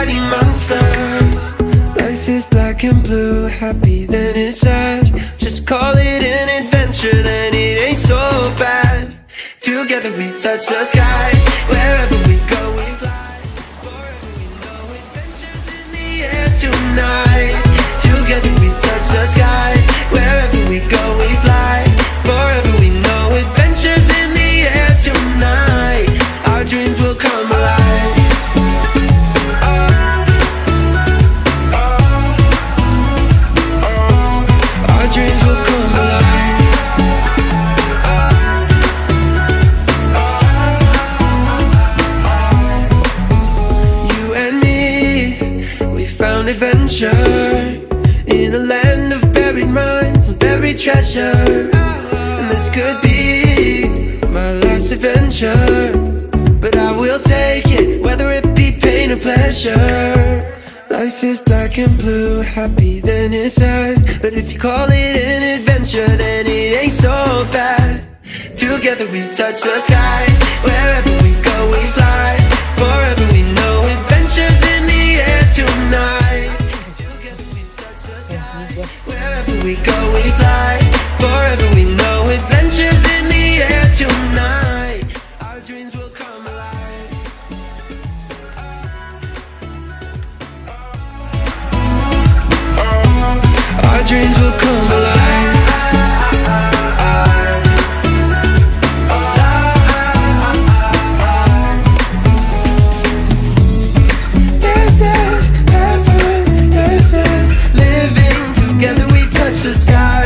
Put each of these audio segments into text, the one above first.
fighting monsters. Life is black and blue, happy then it's sad. Just call it an adventure, then it ain't so bad. Together we touch the sky, wherever we go we fly. Forever we know adventures in the air tonight. Together we touch the sky, wherever we go we fly. Forever we know adventures in the air tonight. Our dreams will come alive. Our dreams will come alive. You and me, we found adventure in a land of buried mines and buried treasure. And this could be my last adventure, but I will take it, whether it be pain or pleasure. Life is black and blue, happy then it's sad. But if you call it an adventure, then it ain't so bad. Together we touch the sky, wherever we go we fly. Forever we know adventures in the air tonight. Together we touch the sky, wherever we go we fly. Forever we know adventures in the air tonight. Our dreams will come alive. Our dreams will come alive. This is heaven, this is living. Together we touch the sky.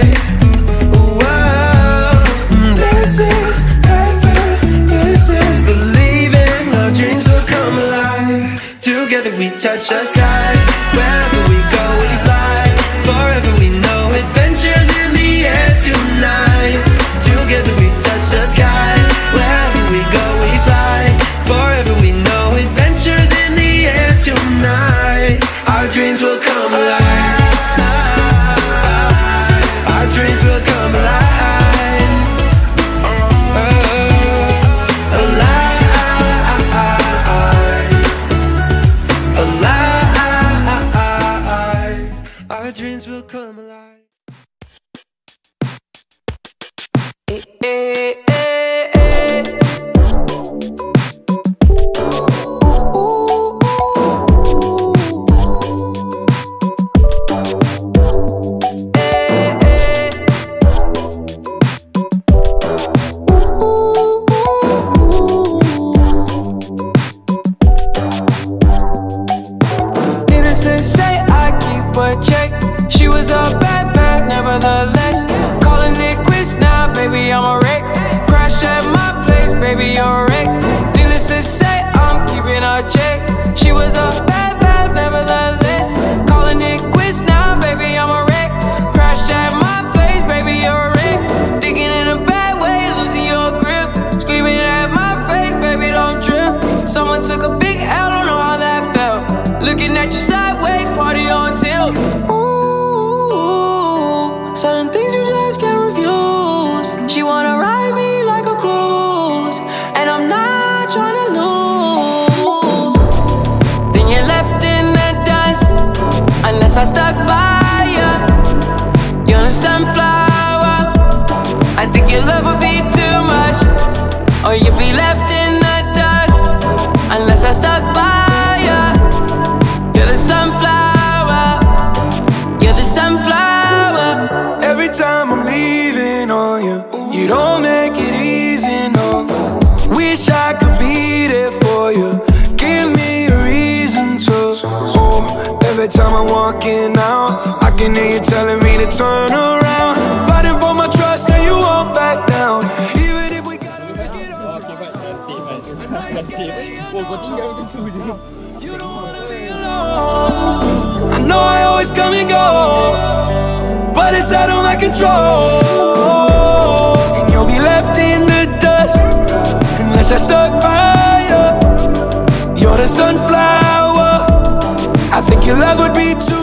Whoa. This is heaven, this is believing. Our dreams will come alive. Together we touch the sky. Wherever we go we fly. Forever we know adventures in the air tonight. Together we touch the sky. Wherever we go we fly. Forever we know adventures in the air tonight. Our dreams will come alive. Our dreams will come alive. Alive. Our dreams will come alive. Needless to say, I keep a check. She was a bad, nevertheless. Calling it quits now, baby, I'm a wreck. Crash at my place, baby, you're a wreck. Needless to say, I'm keeping a check. She was a bad, nevertheless. Calling it quits now, baby, I'm a wreck. Crash at my place, baby, you're a wreck. Thinking in a bad way, losing your grip. Screaming at my face, baby, don't trip. Someone took a big L, don't know how that felt. Looking at you sideways, party on tilt. Ooh, certain things you just can't refuse. She wanna ride me like a cruise, and I'm not trying to lose. Then you're left in the dust, unless I stuck by ya. You're a sunflower. I think your love would be too much, or you'd be left in the dust, unless I stuck by ya. You're the sunflower. You're the sunflower. Every time I'm leaving on you, you don't make it easy, no. Wish I could be there for you. Give me a reason to. Oh, every time I'm walking out, I can hear you telling me to turn around. Fighting for my trust and you won't back down. Even if we gotta risk it all. You don't wanna be alone. I know I always come and go, but it's out of my control. And you'll be left in the dust, unless I stuck by you. You're the sunflower. I think your love would be too